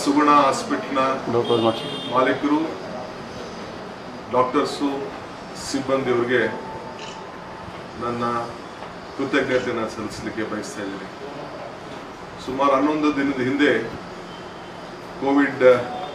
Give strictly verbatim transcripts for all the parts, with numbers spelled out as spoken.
ಸುಗುಣ ಹಾಸ್ಪಿಟಲ್ನ ಮಾಲೀಕರು, ಡಾಕ್ಟರ್ಸು, ಸಿಬ್ಬಂದಿಯವರಿಗೆ ನನ್ನ ಕೃತಜ್ಞತೆಯನ್ನು ಸಲ್ಲಿಸಲಿಕ್ಕೆ ಬಯಸ್ತಾ ಇದ್ದೀನಿ. ಸುಮಾರು ಹನ್ನೊಂದು ದಿನದ ಹಿಂದೆ ಕೋವಿಡ್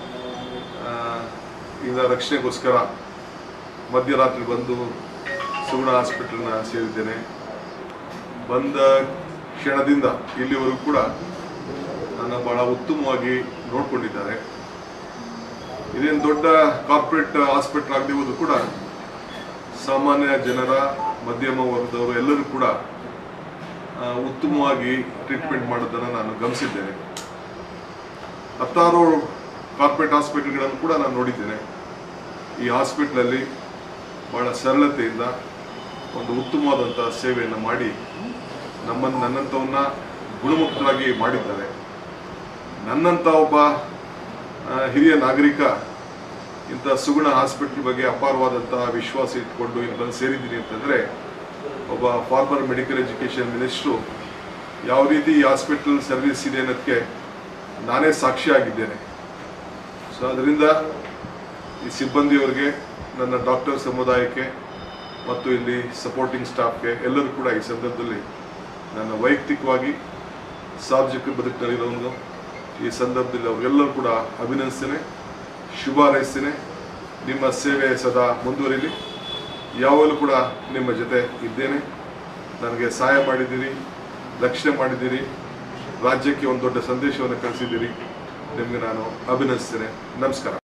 ಇಂದ ರಕ್ಷಣೆಗೋಸ್ಕರ ಮಧ್ಯರಾತ್ರಿ ಬಂದು ಸುಗುಣ ಹಾಸ್ಪಿಟಲ್ನ ಸೇರಿದ್ದೇನೆ. ಬಂದ ಕ್ಷಣದಿಂದ ಇಲ್ಲಿವರೆಗೂ ಕೂಡ ನನ್ನ ಬಹಳ ಉತ್ತಮವಾಗಿ ನೋಡಿಕೊಂಡಿದ್ದಾರೆ. ಇದೇನು ದೊಡ್ಡ ಕಾರ್ಪೊರೇಟ್ ಹಾಸ್ಪಿಟಲ್ ಆಗದಿರುವುದು ಕೂಡ ಸಾಮಾನ್ಯ ಜನರ, ಮಧ್ಯಮ ವರ್ಗದವರು ಎಲ್ಲರೂ ಕೂಡ ಉತ್ತಮವಾಗಿ ಟ್ರೀಟ್ಮೆಂಟ್ ಮಾಡೋದನ್ನು ನಾನು ಗಮನಿಸಿದ್ದೇನೆ. ಹತ್ತಾರು ಕಾರ್ಪೊರೇಟ್ ಹಾಸ್ಪಿಟಲ್ಗಳನ್ನು ಕೂಡ ನಾನು ನೋಡಿದ್ದೇನೆ. ಈ ಹಾಸ್ಪಿಟ್ಲಲ್ಲಿ ಬಹಳ ಸರಳತೆಯಿಂದ ಒಂದು ಉತ್ತಮವಾದಂಥ ಸೇವೆಯನ್ನು ಮಾಡಿ ನಮ್ಮನ್ನು ನನ್ನಂಥವನ್ನ ಗುಣಮುಖರಾಗಿ ಮಾಡಿದ್ದಾರೆ. ನನ್ನಂಥ ಒಬ್ಬ ಹಿರಿಯ ನಾಗರಿಕ ಇಂಥ ಸುಗುಣ ಹಾಸ್ಪಿಟಲ್ ಬಗ್ಗೆ ಅಪಾರವಾದಂಥ ವಿಶ್ವಾಸ ಇಟ್ಕೊಂಡು ಇಲ್ಲಿ ಬಂದು ಸೇರಿದ್ದೀನಿ ಅಂತಂದರೆ ಒಬ್ಬ ಫಾರ್ಮರ್ ಮೆಡಿಕಲ್ ಎಜುಕೇಷನ್ ಮಿನಿಸ್ಟ್ರು ಯಾವ ರೀತಿ ಈ ಹಾಸ್ಪಿಟಲ್ ಸರ್ವಿಸ್ ಇದೆ ಅನ್ನೋದಕ್ಕೆ ನಾನೇ ಸಾಕ್ಷಿಯಾಗಿದ್ದೇನೆ. ಸೊ ಅದರಿಂದ ಈ ಸಿಬ್ಬಂದಿಯವರಿಗೆ, ನನ್ನ ಡಾಕ್ಟರ್ ಸಮುದಾಯಕ್ಕೆ ಮತ್ತು ಇಲ್ಲಿ ಸಪೋರ್ಟಿಂಗ್ ಸ್ಟಾಫ್ಗೆ ಎಲ್ಲರೂ ಕೂಡ ಈ ಸಂದರ್ಭದಲ್ಲಿ ನನ್ನ ವೈಯಕ್ತಿಕವಾಗಿ ಸಾರ್ವಜನಿಕ ಬದುಕಿನಲ್ಲಿರೋನು ಈ ಸಂದರ್ಭದಲ್ಲಿ ಅವರೆಲ್ಲರೂ ಕೂಡ ಅಭಿನಂದಿಸ್ತೇನೆ, ಶುಭ ಹಾರೈಸ್ತೇನೆ. ನಿಮ್ಮ ಸೇವೆ ಸದಾ ಮುಂದುವರಿಲಿ. ಯಾವಾಗಲೂ ಕೂಡ ನಿಮ್ಮ ಜೊತೆ ಇದ್ದೇನೆ. ನನಗೆ ಸಹಾಯ ಮಾಡಿದ್ದೀರಿ, ರಕ್ಷಣೆ ಮಾಡಿದ್ದೀರಿ, ರಾಜ್ಯಕ್ಕೆ ಒಂದು ದೊಡ್ಡ ಸಂದೇಶವನ್ನು ಕಳಿಸಿದ್ದೀರಿ. ನಿಮಗೆ ನಾನು ಅಭಿನಂದಿಸ್ತೇನೆ. ನಮಸ್ಕಾರ.